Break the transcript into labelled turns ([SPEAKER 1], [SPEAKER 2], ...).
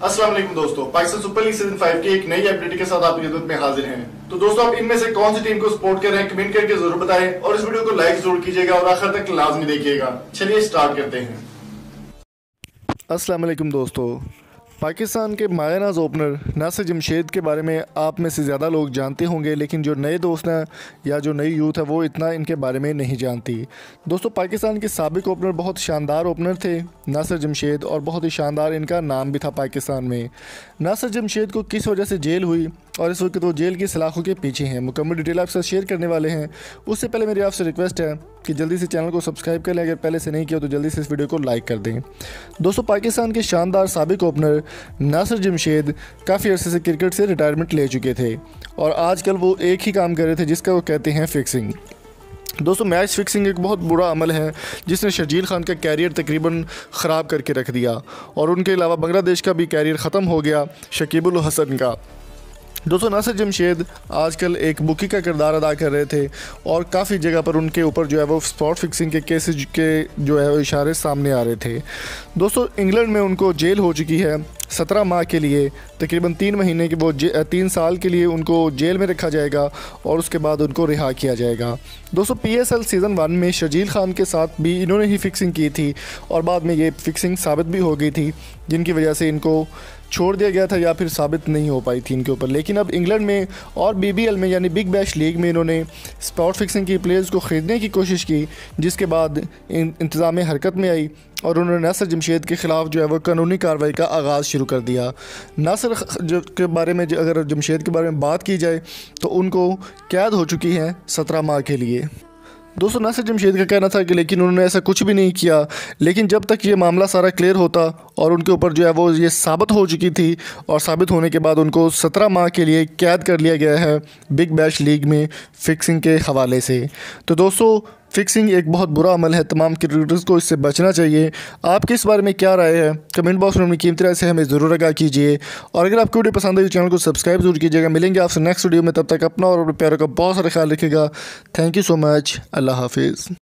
[SPEAKER 1] अस्सलाम वालेकुम दोस्तों, पाकिस्तान सुपर लीग सीजन 5 की एक नई अपडेट के साथ आपकी खिदमत में हाजिर हैं। तो दोस्तों, आप इनमें से कौन सी टीम को सपोर्ट कर रहे हैं कमेंट करके जरूर बताएं और इस वीडियो को लाइक जरूर कीजिएगा और आखिर तक लाजमी देखिएगा। चलिए स्टार्ट करते हैं।
[SPEAKER 2] अस्सलाम वालेकुम दोस्तों, पाकिस्तान के मायनाज ओपनर नासिर जमशेद के बारे में आप में से ज़्यादा लोग जानते होंगे, लेकिन जो नए दोस्त हैं या जो नई यूथ है वो इतना इनके बारे में नहीं जानती। दोस्तों, पाकिस्तान के साबिक ओपनर बहुत शानदार ओपनर थे नासिर जमशेद, और बहुत ही शानदार इनका नाम भी था पाकिस्तान में। नासिर जमशेद को किस वजह से जेल हुई और इस वक्त वो जेल की सलाखों के पीछे हैं, मुकम्मल डिटेल आपके साथ शेयर करने वाले हैं। उससे पहले मेरी आपसे रिक्वेस्ट है कि जल्दी से चैनल को सब्सक्राइब कर लें, अगर पहले से नहीं किया तो जल्दी से इस वीडियो को लाइक कर दें। दोस्तों, पाकिस्तान के शानदार साबिक ओपनर नासिर जमशेद काफ़ी अरसे से क्रिकेट से रिटायरमेंट ले चुके थे और आजकल वो एक ही काम कर रहे थे जिसका वो कहते हैं फिक्सिंग। दोस्तों, मैच फिक्सिंग एक बहुत बुरा अमल है जिसने शर्जील खान का कैरियर तकरीबन ख़राब करके रख दिया, और उनके अलावा बांग्लादेश का भी कैरियर ख़त्म हो गया, शकीबुल हसन का। दोस्तों, नासिर जमशेद आजकल एक बुकी का किरदार अदा कर रहे थे और काफ़ी जगह पर उनके ऊपर जो है वो स्पॉट फिक्सिंग के केसेस के जो है वो इशारे सामने आ रहे थे। दोस्तों, इंग्लैंड में उनको जेल हो चुकी है 17 माह के लिए, तकरीबन 3 महीने के वो 3 साल के लिए उनको जेल में रखा जाएगा और उसके बाद उनको रिहा किया जाएगा। दोस्तों, PSL सीज़न 1 में शर्जील खान के साथ भी इन्होंने ही फिक्सिंग की थी और बाद में ये फिक्सिंग साबित भी हो गई थी, जिनकी वजह से इनको छोड़ दिया गया था या फिर साबित नहीं हो पाई थी इनके ऊपर। लेकिन अब इंग्लैंड में और BBL में यानी बिग बैश लीग में इन्होंने स्पॉट फिक्सिंग की प्लेयर्स को ख़रीदने की कोशिश की, जिसके बाद इंतज़ाम हरकत में आई और उन्होंने नासिर जमशेद के ख़िलाफ़ जो है वो कानूनी कार्रवाई का आगाज़ शुरू कर दिया। नासिर के बारे में अगर जमशेद के बारे में बात की जाए तो उनको कैद हो चुकी है 17 माह के लिए। दोस्तों, नासिर जमशेद का कहना था कि लेकिन उन्होंने ऐसा कुछ भी नहीं किया, लेकिन जब तक ये मामला सारा क्लियर होता और उनके ऊपर जो है वो ये साबित हो चुकी थी और साबित होने के बाद उनको 17 माह के लिए कैद कर लिया गया है बिग बैश लीग में फिक्सिंग के हवाले से। तो दोस्तों, फिक्सिंग एक बहुत बुरा अमल है, तमाम क्रिकेटर्स को इससे बचना चाहिए। आपकी इस बारे में क्या राय है कमेंट बॉक्स में अपनी कीमती राय से हमें ज़रूर आगाह कीजिए, और अगर आपको वीडियो पसंद आई तो चैनल को सब्सक्राइब जरूर कीजिएगा। मिलेंगे आपसे नेक्स्ट वीडियो में, तब तक अपना और अपने प्यारों का बहुत सारा ख्याल रखिएगा। Thank you so much. अल्लाह हाफिज़।